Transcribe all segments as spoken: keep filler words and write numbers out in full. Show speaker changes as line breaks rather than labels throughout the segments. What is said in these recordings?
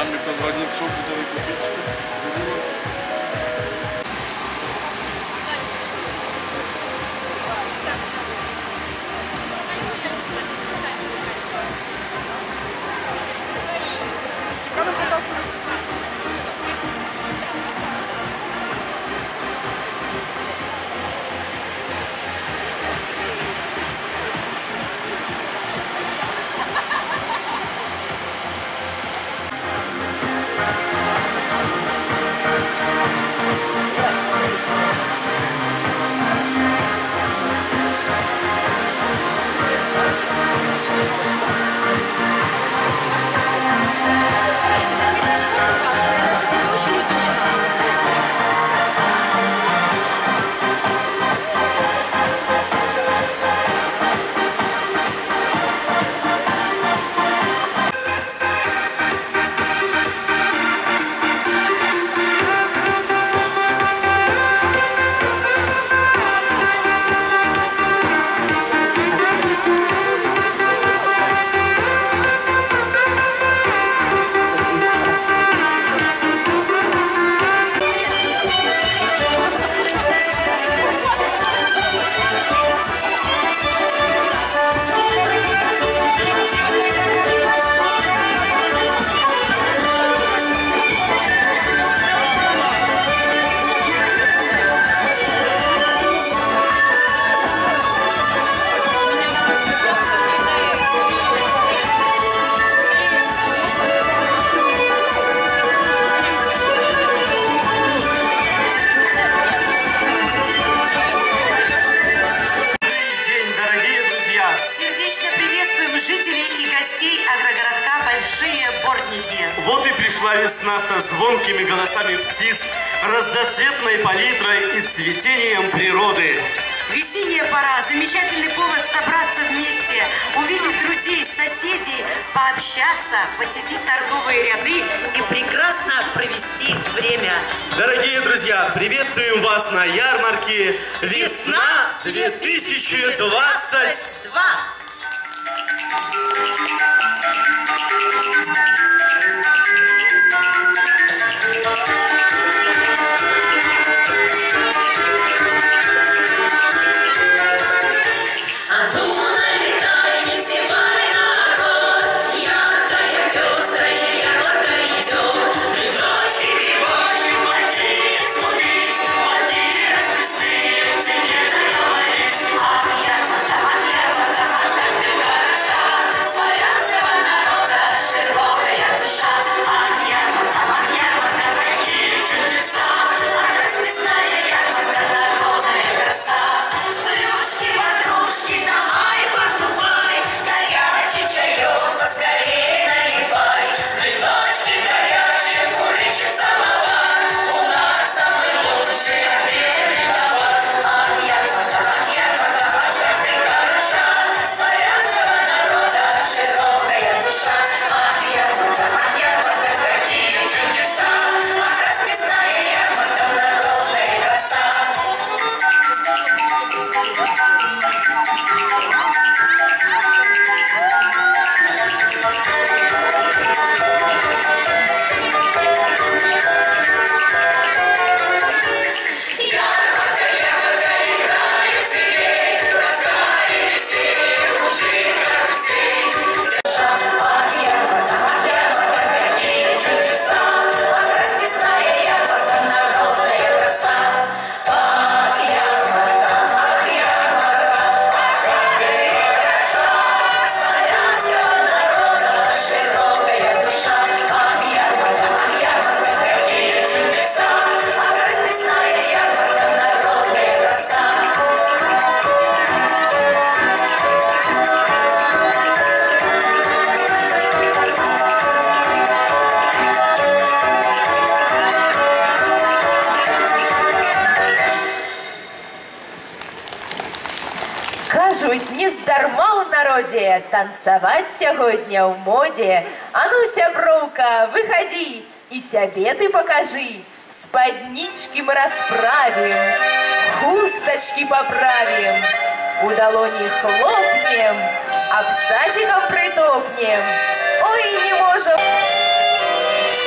damit verbrannt schon wieder
Вот и пришла весна со звонкими голосами птиц, разноцветной палитрой и цветением природы.
Весенняя пора, замечательный повод собраться вместе, увидеть друзей, соседей, пообщаться, посетить торговые ряды и прекрасно провести время.
Дорогие друзья, приветствуем вас на ярмарке «Весна две тысячи двадцать два».
Кажуть, не здарма у народе танцевать сегодня в моде. А ну, сябровка, выходи и себе ты покажи. Споднички мы расправим, хусточки поправим, у долони хлопнем, а в садиком притопнем. Ой, не можем...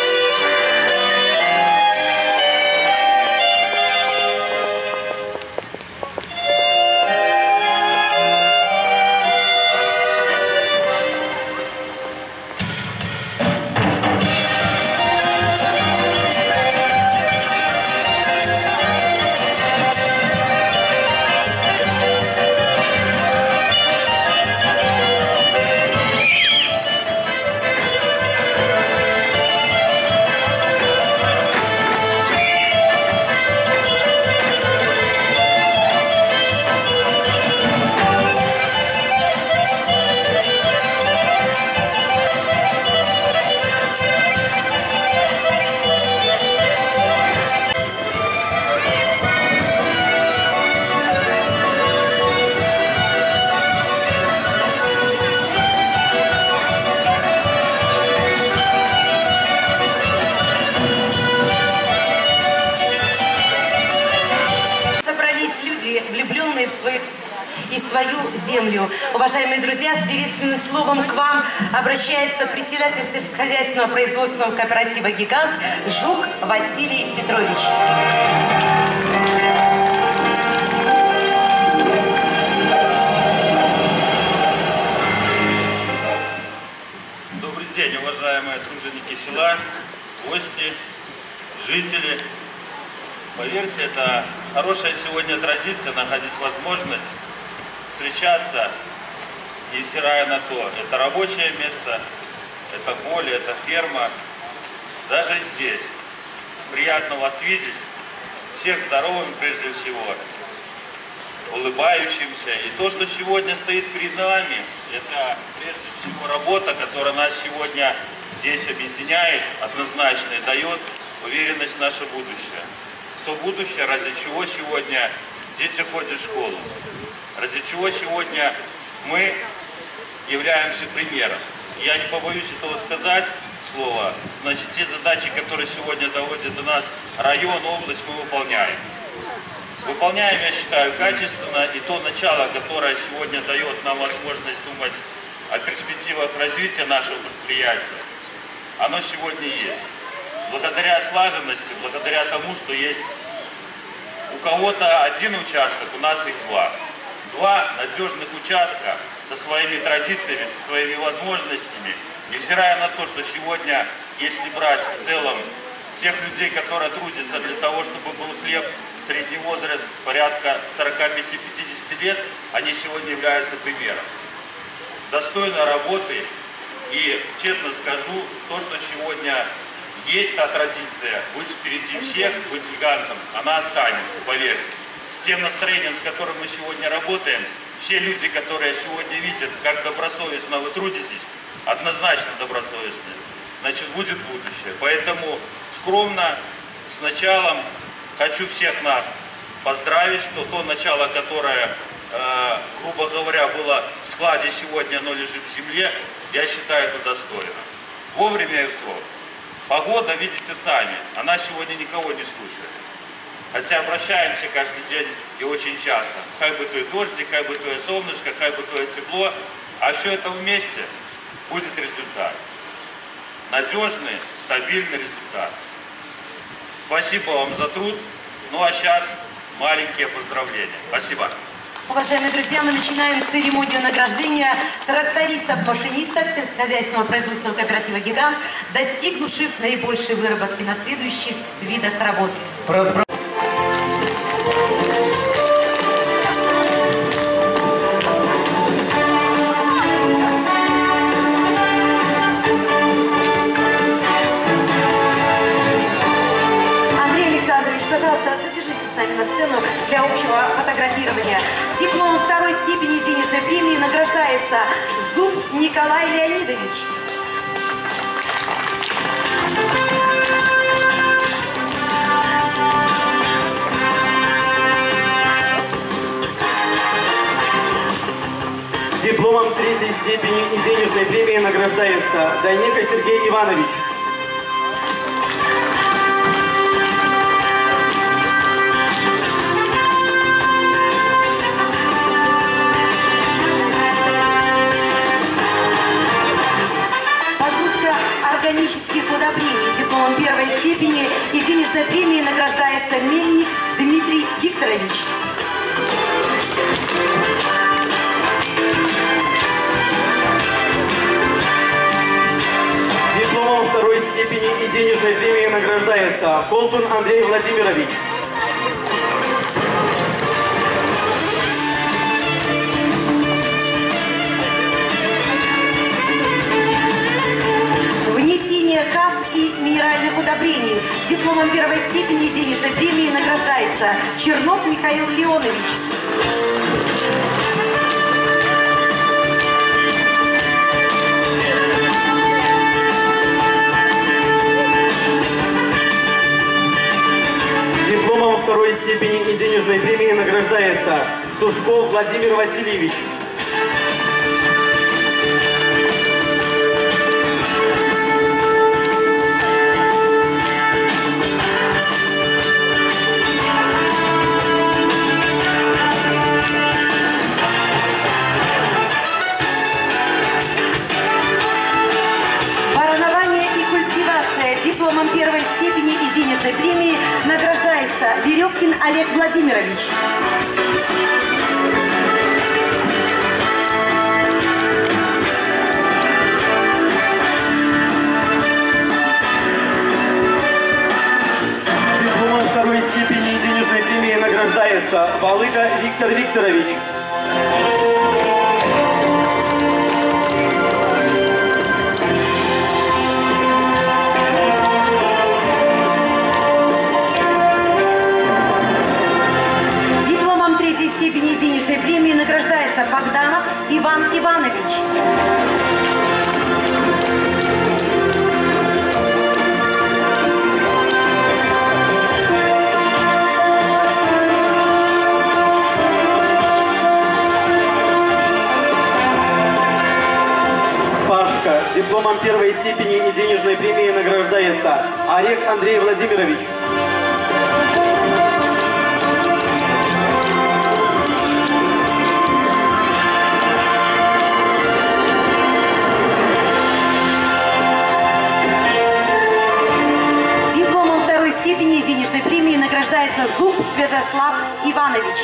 сцену. Уважаемые друзья, с приветственным словом к вам обращается председатель сельскохозяйственного производственного кооператива «Гигант» Жук Василий Петрович.
Добрый день, уважаемые труженики села, гости, жители. Поверьте, это хорошая сегодня традиция находить возможность встречаться, невзирая на то, это рабочее место, это поле, это ферма. Даже здесь приятно вас видеть, всех здоровым прежде всего, улыбающимся. И то, что сегодня стоит перед нами, это прежде всего работа, которая нас сегодня здесь объединяет однозначно и дает уверенность в наше будущее. То будущее, ради чего сегодня дети ходят в школу, ради чего сегодня мы являемся примером. Я не побоюсь этого сказать слово, значит, те задачи, которые сегодня доводят до нас район, область, мы выполняем. Выполняем, я считаю, качественно, и то начало, которое сегодня дает нам возможность думать о перспективах развития нашего предприятия, оно сегодня есть. Благодаря слаженности, благодаря тому, что есть у кого-то один участок, у нас их два. Два надежных участка со своими традициями, со своими возможностями. Невзирая на то, что сегодня, если брать в целом тех людей, которые трудятся для того, чтобы был хлеб, средний возраст порядка сорока пяти — пятидесяти лет, они сегодня являются примером достойной работы. И, честно скажу, то, что сегодня есть та традиция быть впереди всех, быть гигантом, она останется, поверьте. С тем настроением, с которым мы сегодня работаем, все люди, которые сегодня видят, как добросовестно вы трудитесь, однозначно добросовестны, значит, будет будущее. Поэтому скромно, с началом, хочу всех нас поздравить, что то начало, которое, э, грубо говоря, было в складе сегодня, оно лежит в земле, я считаю, это достойно. Вовремя и в срок. Погода, видите сами, она сегодня никого не слушает. Хотя обращаемся каждый день и очень часто. Хай бы то и дождик, хай бы то и солнышко, хай бы то и тепло. А все это вместе будет результат. Надежный, стабильный результат. Спасибо вам за труд. Ну а сейчас маленькие поздравления. Спасибо.
Уважаемые друзья, мы начинаем церемонию награждения трактористов-машинистов сельскохозяйственного производственного кооператива «Гигант», достигнувших наибольшей выработки на следующих видах работ. Андрей Александрович, пожалуйста, задержитесь с нами на сцену для общего фотографирования. Дипломом второй степени денежной премии награждается Зуб Николай Леонидович.
Дипломом третьей степени и денежной премии награждается Дайнеко Сергей Иванович.
Органических удобрений. Дипломом первой степени и денежной премией награждается Мельник Дмитрий Викторович.
Дипломом второй степени и денежной премией награждается Колтун Андрей Владимирович.
Внесение касс и минеральных удобрений. Дипломом первой степени и денежной премией награждается Чернов Михаил Леонович.
Дипломом второй степени и денежной премией награждается Сушков Владимир Васильевич.
денежной премией награждается Веревкин Олег Владимирович.
Дипломом второй степени и денежной премией награждается Балыга Виктор Викторович.
Степени денежной премии награждается Богданов Иван Иванович.
Спашка. Дипломом первой степени и денежной премии награждается Орех Андрей Владимирович.
Степени денежной премии награждается Зуб Святослав Иванович.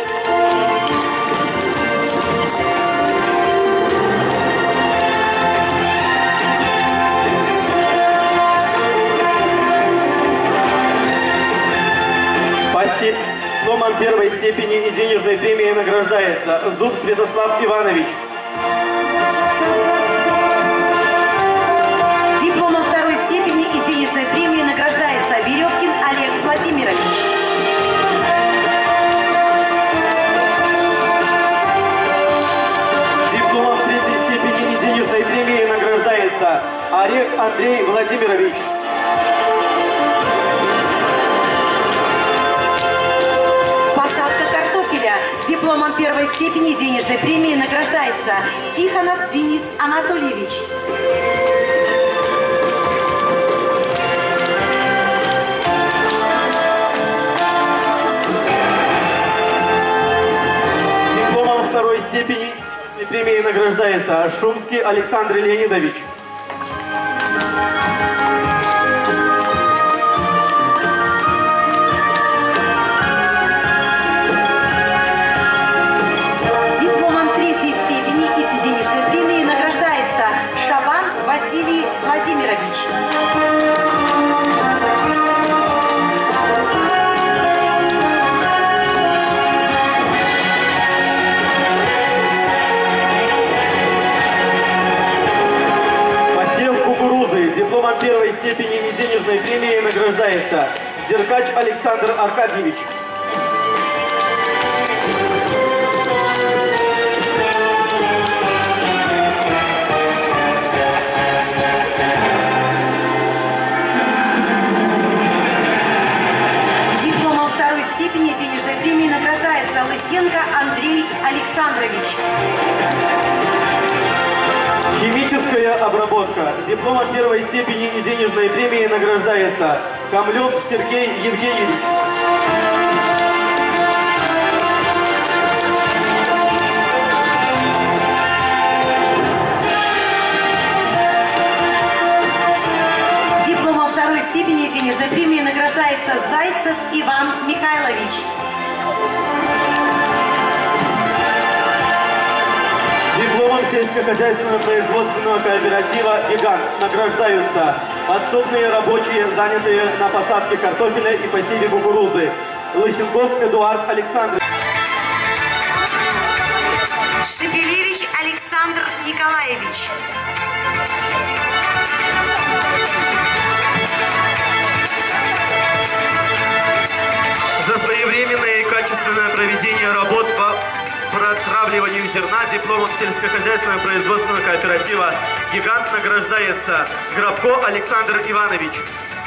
Спасибо. Дипломом первой степени и денежной премии награждается Зуб Святослав Иванович.
Дипломом второй степени и денежной премии награждается Веревкин Олег Владимирович.
Дипломом третьей степени и денежной премии награждается Орех Андрей Владимирович.
Посадка картофеля. Дипломом первой степени и денежной премии награждается Тихонов Денис Анатольевич.
Второй степени и премией награждается Шумский Александр Леонидович.
Дипломом третьей степени и денежной премией награждается Шабан Василий Владимирович.
Дипломом первой степени и денежной премией награждается Деркач Александр Аркадьевич.
Дипломом второй степени и денежной премией награждается Лысенко Андрей Александрович.
Химическая обработка. Дипломом первой степени и денежной премией награждается Камлев Сергей Евгеньевич.
Дипломом второй степени и денежной премией награждается Зайцев Иван Михайлович.
Дипломом сельскохозяйственного производственного кооператива «Гигант» награждаются подсобные рабочие, занятые на посадке картофеля и посеве кукурузы. Лысенков Эдуард Александрович.
Шепелевич Александр Николаевич.
За своевременное и качественное проведение работ по протравливанию зерна дипломом сельскохозяйственного производственного кооператива «Гигант» награждается Грабко Александр Иванович.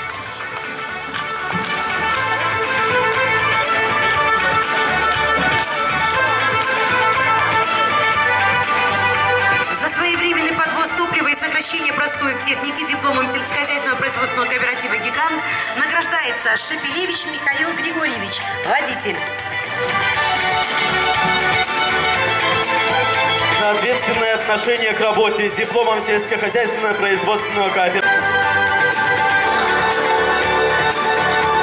За своевременный подвоз топлива и сокращение простоев техники дипломом сельскохозяйственного производственного кооператива «Гигант» награждается Шепелевич Михаил Григорьевич, водитель.
За ответственное отношение к работе дипломом сельскохозяйственного производственного кооператива.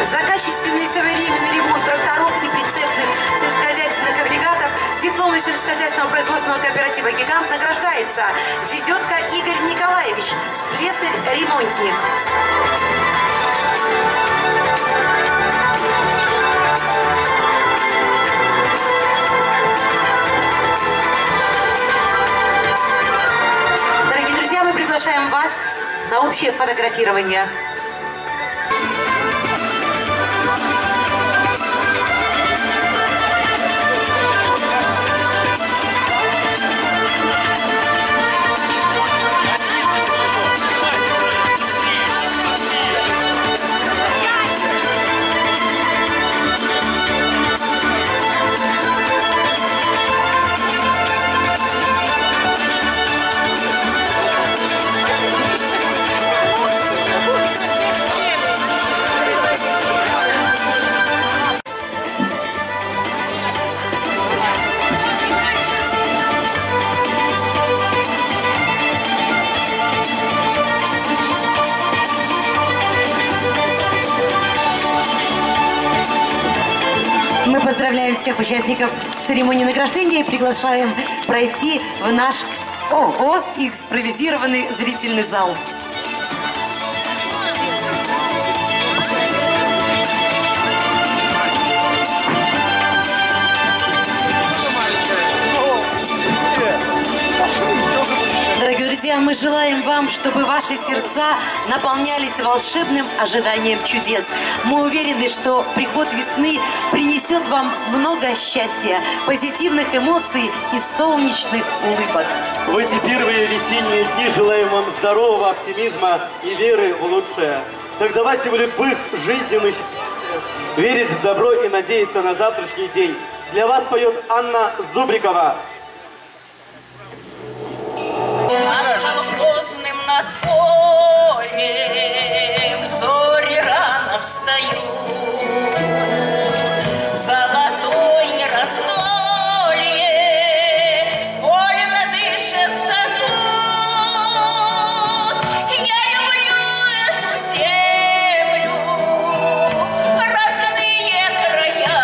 За качественный современный ремонт тракторов и прицепных сельскохозяйственных агрегатов дипломом сельскохозяйственного производственного кооператива «Гигант» награждается Зизетко Игорь Николаевич, слесарь-ремонтник. Дорогие друзья, мы приглашаем вас на общее фотографирование. Мы поздравляем всех участников церемонии награждения и приглашаем пройти в наш ого, импровизированный зрительный зал. Дорогие друзья, мы желаем вам, чтобы ваши сердца наполнялись волшебным ожиданием чудес. Мы уверены, что приход весны принесет вам много счастья, позитивных эмоций и солнечных улыбок.
В эти первые весенние дни желаем вам здорового оптимизма и веры в лучшее. Так давайте в любых жизненных верить в добро и надеяться на завтрашний день. Для вас поет Анна Зубрикова.
Поздным над полем зори рано встают, золотой раздолье вольно дышится тут. Я люблю эту землю, родные края,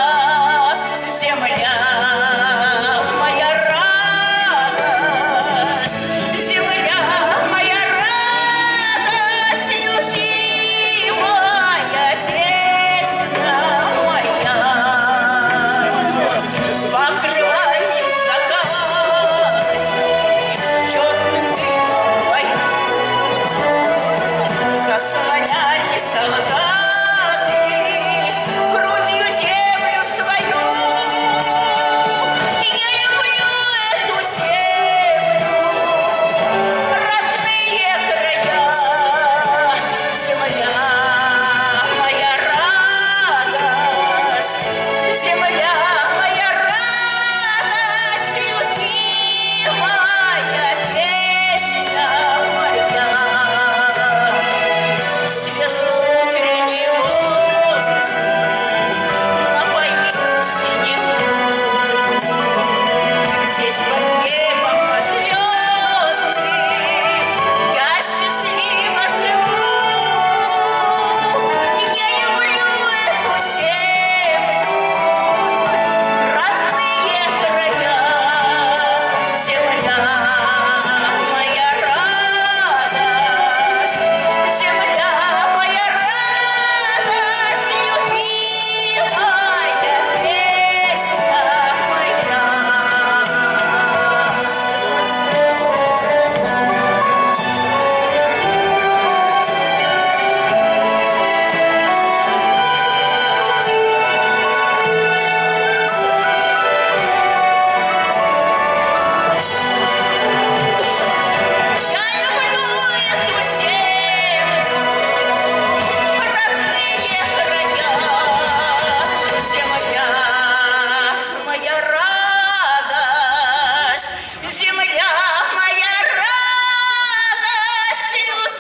земля моя радость. Земля моя радость, любимая песня моя. Покрывай закат черным дымом боя, заслоняй солдаты грудью землю свою. Я люблю эту землю, родные края, земля моя радость, земля моя радость, любимая песня моя. Свежий утренний воздух напоит синеву. Здесь под небом звездным я счастливо живу. Я люблю эту землю, родные края, земля моя радость, земля моя радость, любимая песня моя. Я люблю эту землю, родные края, земля моя радость, земля моя радость,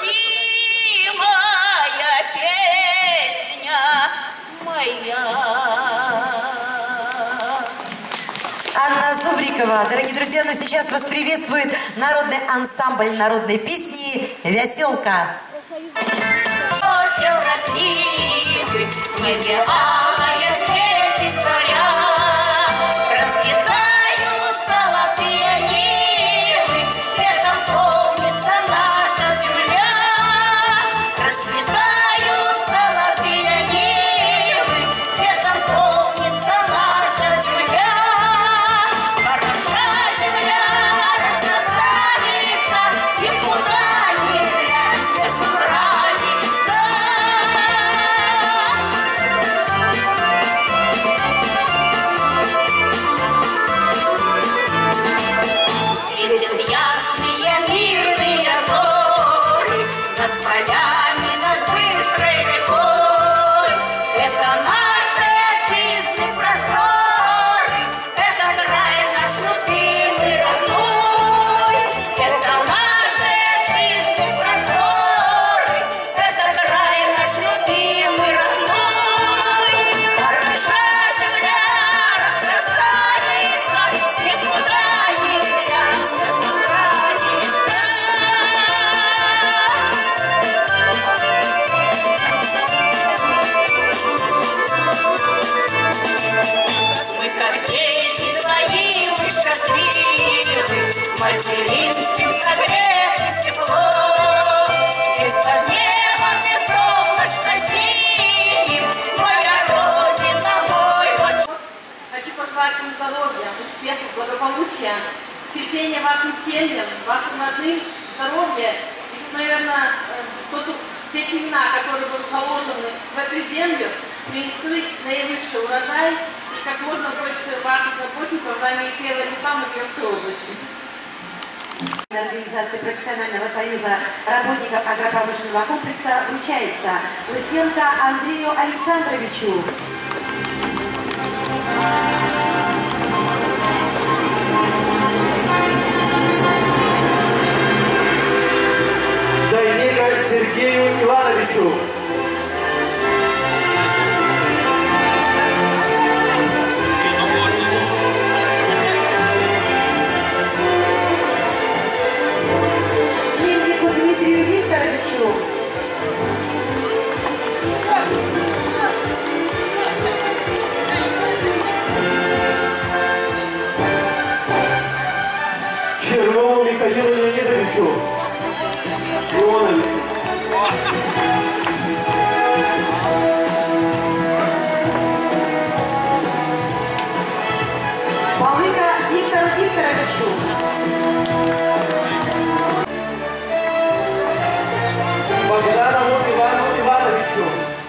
любимая песня моя.
Анна Зубрикова. Дорогие друзья, но сейчас вас приветствует народный ансамбль народной песни «Веселка».
Осел разлив, в небе алая светит заря. Расцветают золотые нивы, светом полнится наша земля. Расцветают золотые нивы, светом полнится наша земля. Хороша земля, раскрасавица, никуда не глянь, свету нравится. Светят ясные мирные зоры над полями, над быстрой рекой. Это наши отчизны просторы, это край наш любимый родной. Это наши отчизны просторы, это край наш любимый родной. Хороша земля, раскрасавица, никуда не глянь, свету нравится. Мы как дети твои, мы счастливы, материнским согреты тепло. Здесь под небом безоблачно-синим, моя родина, мой отчизна.
Хочу пожелать вам здоровья, успехов, благополучия, терпения вашим семьям, вашим родным, здоровья. И, наверное, тот, те семена, которые будут положены в эту землю, принесли наивысший урожай и как можно больше ваших работников займет первое места в Кировской области.
Организации профессионального союза работников агропромышленного комплекса вручается Лысенко Андрею Александровичу.
Дайнеко Сергею Ивановичу.
Мельнику Дмитрию Викторовичу.
Чернову Михаилу Леонидовичу. Ионовичу.
Балыка Виктору Викторовичу.
Богданову Ивану Ивановичу.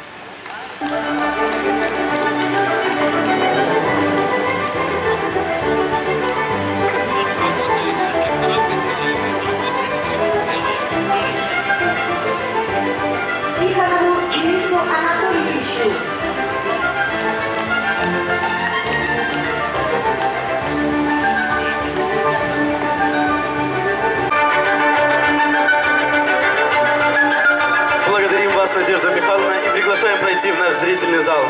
Тихонову Денису Анатольевичу.
Благодарим вас, Надежда Михайловна, и приглашаем пройти в наш зрительный зал.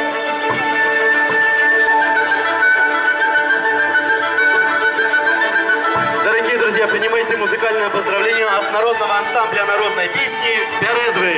Дорогие друзья, принимайте музыкальное поздравление от народного ансамбля народной песни «Березвы».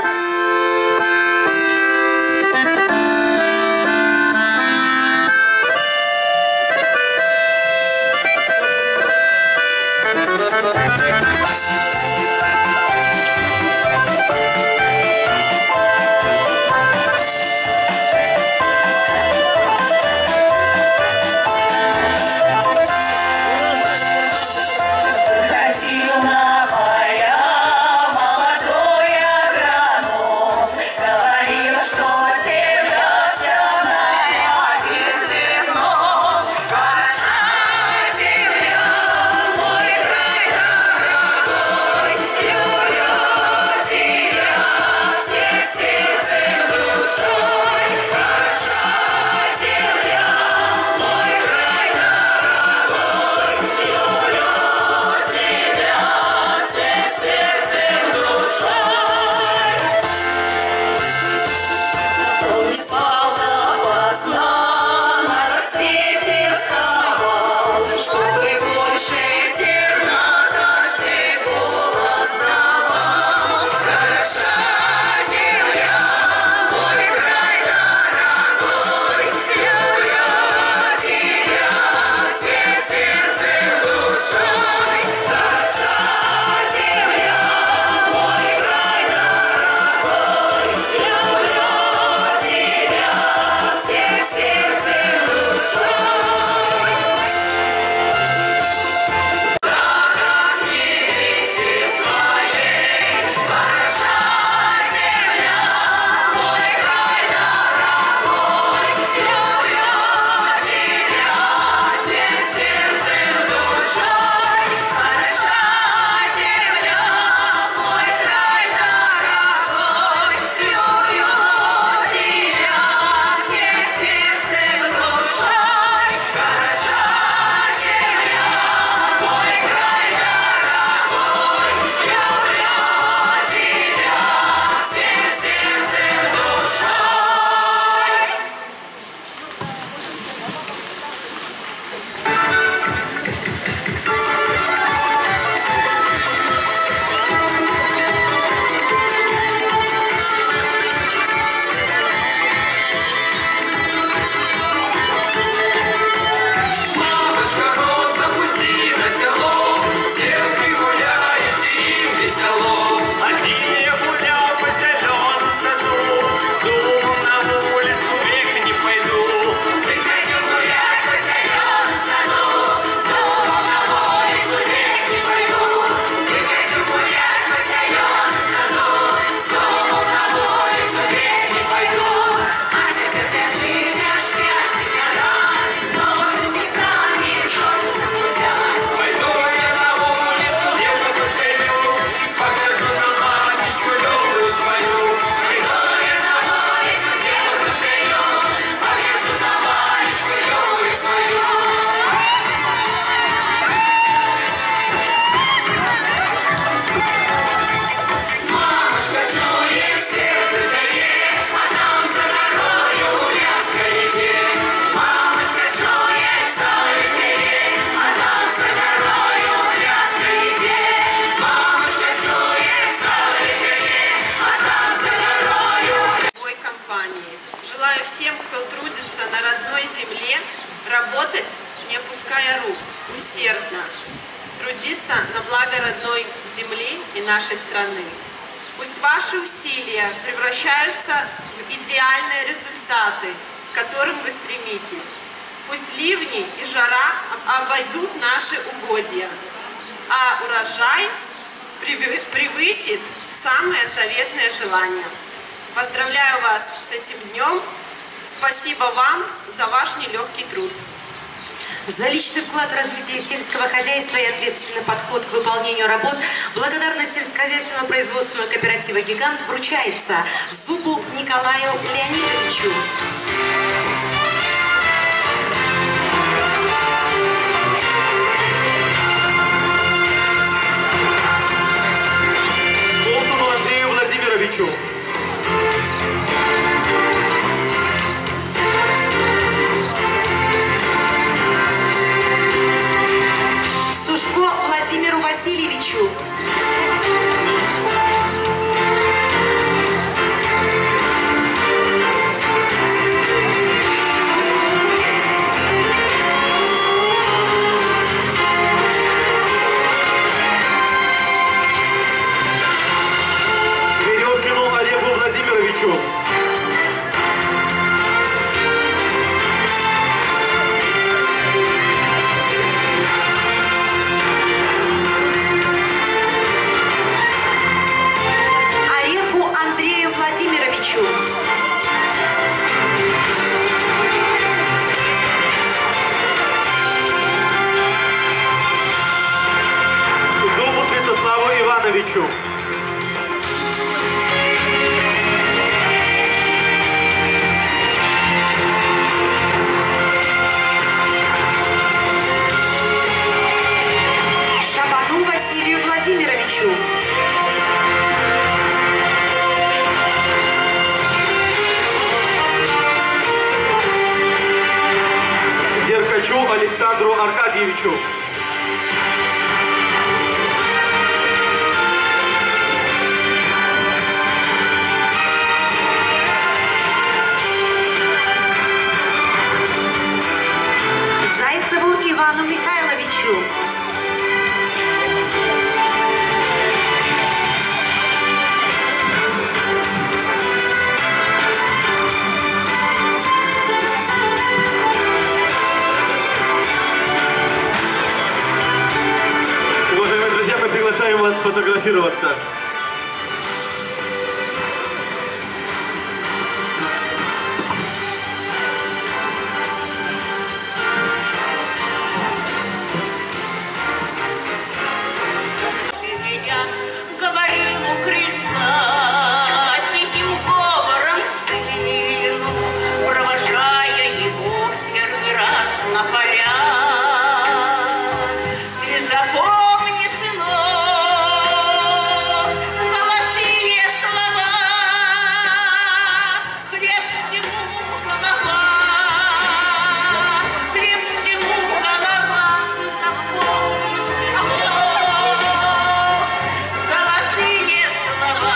Ходил на поля молодой агроном, говорил, что земля вся нарядит зерном. Хороша земля, мой край дорогой,
работать, не опуская рук, усердно, трудиться на благо родной земли и нашей страны. Пусть ваши усилия превращаются в идеальные результаты, к которым вы стремитесь. Пусть ливни и жара обойдут наши угодья, а урожай превысит самые заветные желания. Поздравляю вас с этим днем. Спасибо вам за ваш нелегкий труд.
За личный вклад в развитие сельского хозяйства и ответственный подход к выполнению работ благодарность сельскохозяйственного производственного кооператива «Гигант» вручается Зубу Николаю Леонидовичу.
Колтуну Андрею Владимировичу.
Сушко Владимиру Васильевичу.
Веревкину Олегу Владимировичу.
Андрею Владимировичу.
Зубу Святославу Ивановичу.
Шабану Василию Владимировичу.
Деркачу Александру Аркадьевичу.
Зайцеву Ивану Михайловичу.
Уважаемые друзья, мы приглашаем вас сфотографироваться.
Говорил у крыльца тихим говором сыну, провожая его в первый раз на поля. Ты запомни, сынок, золотые слова, хлеб всему голова, хлеб всему голова, ты запомни, сынок. Золотые слова,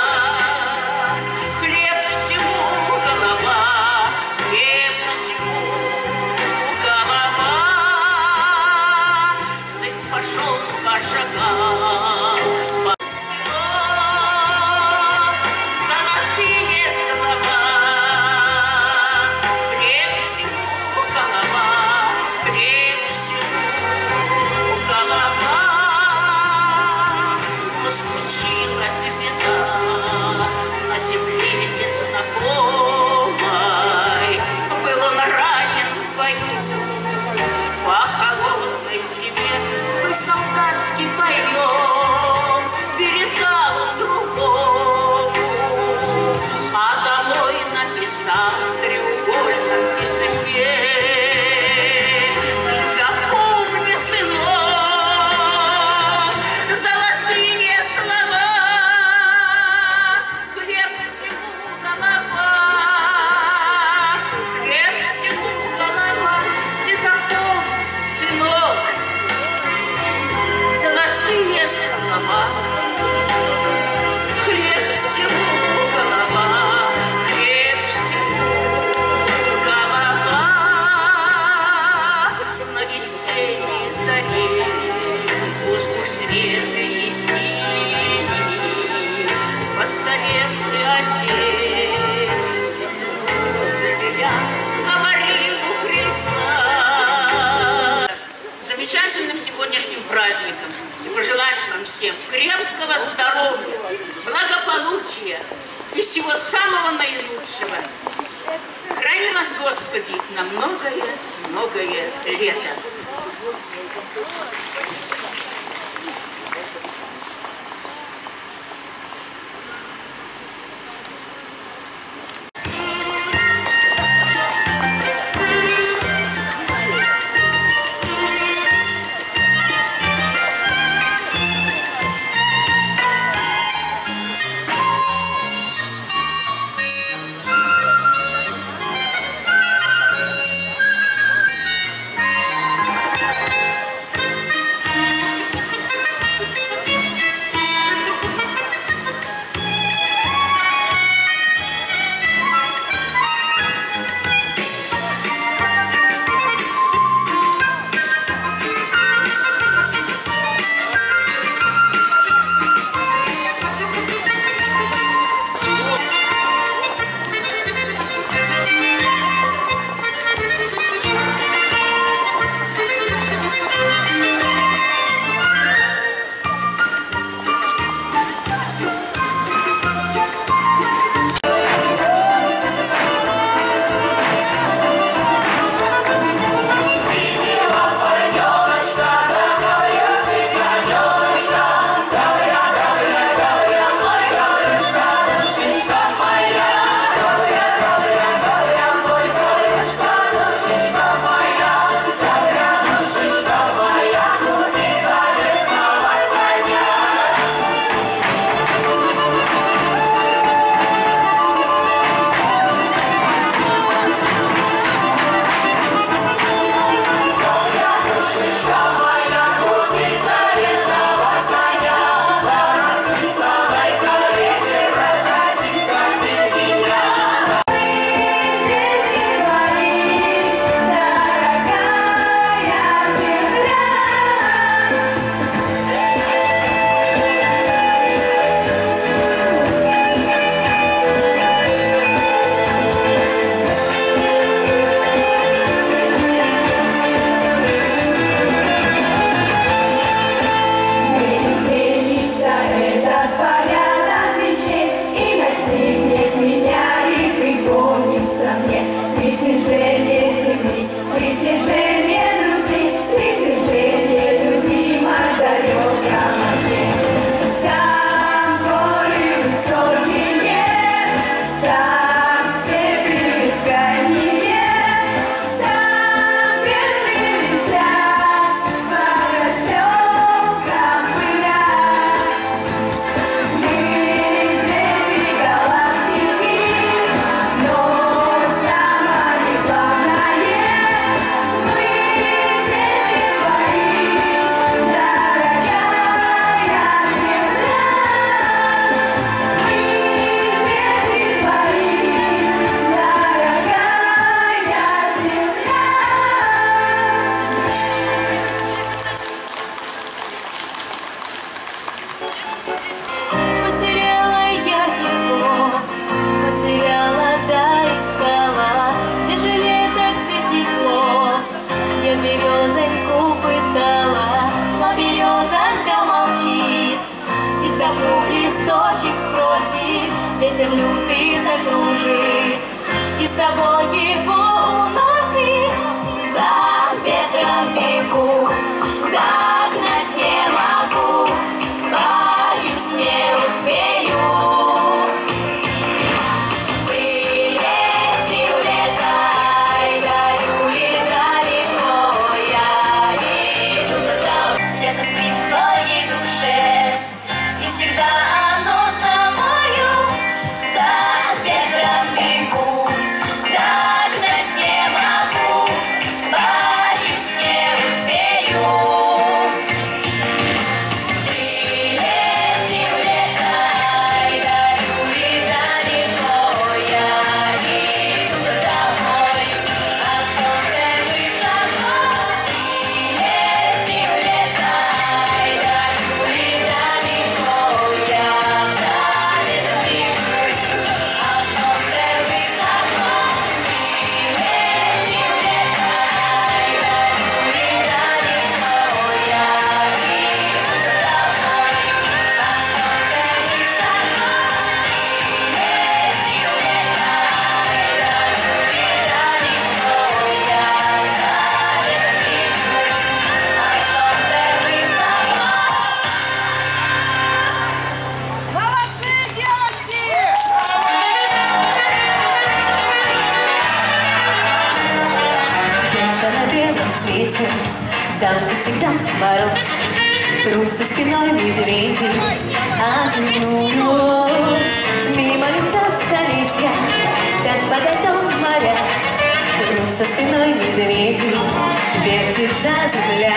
хлеб всему голова, хлеб всему голова. Сын пошел по шагам, по селам. Золотые слова, хлеб всему голова, хлеб всему голова. Но случилась беда на земле незнакомой. Был он ранен в бою по холодной зиме. Свой солдатский поем передал он другому, а домой написал в треугольном письме: запомни, сынок, золотые слова, хлеб всему голова, хлеб всему голова. Ты запомни, сынок, золотые слова, хлеб всему голова, хлеб всему голова. свежие синие, постаревший отец, я говорил у крыльца. Замечательным сегодняшним праздником и пожелать вам всем крепкого здоровья, благополучия и всего самого наилучшего. Храни вас, Господи, на многое-многое лето.
Ветер лютый закружит, и с собой его уносит. За ветром бегу, догнать не могу, боюсь, не успею. Вылети, улетай, горюй далеко, я иду за тобой. Лето спит в твоей душе, и всегда оно с тобою. За ветром бегу, догнать там, где всегда мороз. Трутся спиной медведи, оглянулась. Мимо летят столетия, спят под льдом моря. Трутся спиной медведи, вертится земля.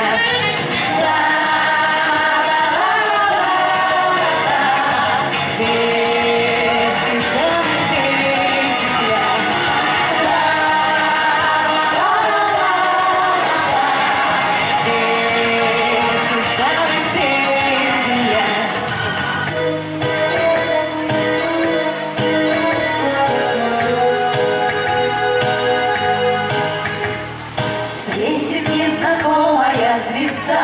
Светит незнакомая звезда,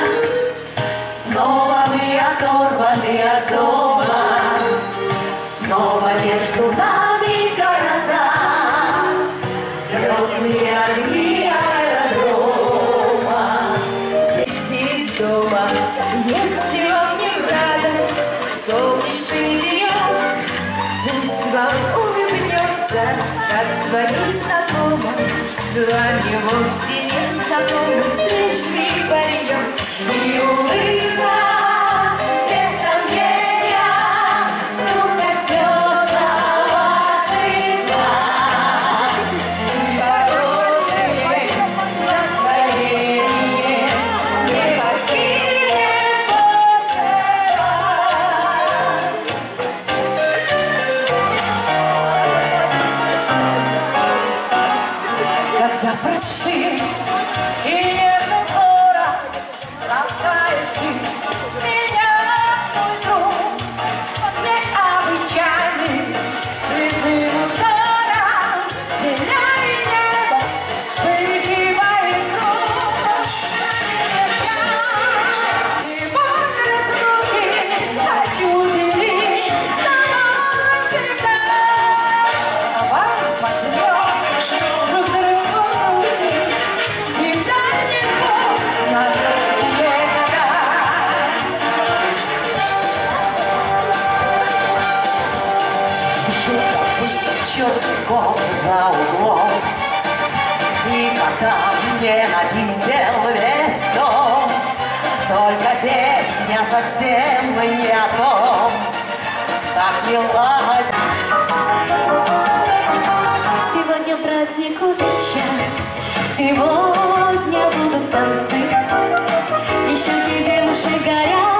снова мы оторваны от дома, снова между нами города, взлетные огни аэродрома. Идти из дома, если вам не в радость, солнечный день, пусть вам улыбнется, как своим знакомым. С вами вовсе не знакомый встречный паренек. И улыбка, без сомнения, вдруг коснется ваших глаз. И хорошее настроение не покинет больше вас. Когда простым и нежным взором ласкаешь ты меня, мой друг, необычайным цветным узором, земля и небо выгибает круг. И вот разлуки хочу делить с тобой навсегда. А вам поживем друг другу руки, и тянет Бог на другие года. Что-то было черный год за углом, и когда мне надоел весь дом, только песня совсем не о том, так не ладит.
Сегодня праздник удача, сегодня будут танцы, и щеки девушек горят.